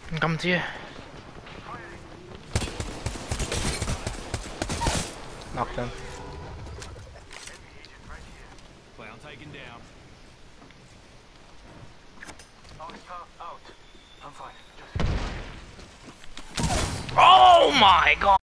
I'm coming to you. Knocked him. Clown taken down. Oh my god!